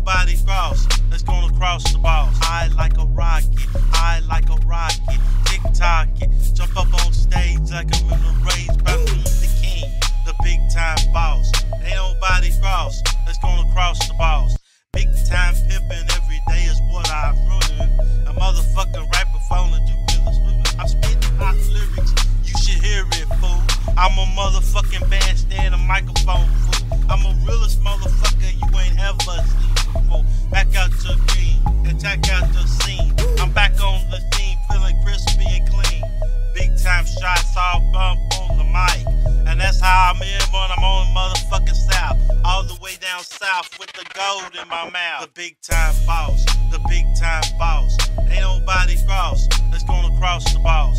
nobody cross. Let's gonna cross the balls. I like a rocket. I like a rocket. Tick-tock it. Jump up on stage like I'm in the race. About to meet the king, the big time boss. Ain't nobody cross. Let's gonna cross the balls. Big time pimpin' every day is what I'm running. A motherfucking rapper phone do I'm spitting hot lyrics. You should hear it, fool. I'm a motherfucking bandstand, a microphone, fool. I'm a realest motherfucker you ain't ever seen before. Back out your green, attack out the scene. I'm back on the scene, feeling crispy and clean. Big time shots, all bump on the mic. And that's how I'm in when I'm on the motherfucking south. All the way down south with the gold in my mouth. The big time boss, the big time boss. Ain't nobody cross, let's gonna cross the balls.